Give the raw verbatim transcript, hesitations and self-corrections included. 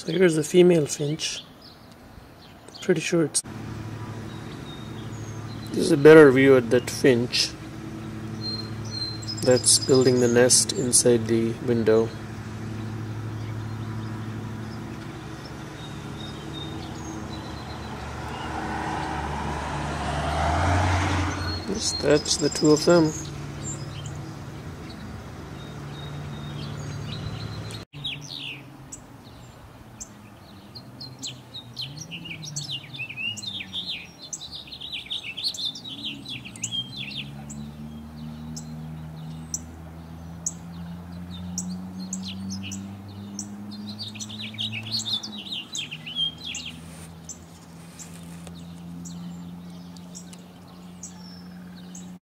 So here's the female finch. Pretty sure it's... This is a better view at that finch that's building the nest inside the window. Yes, that's the two of them.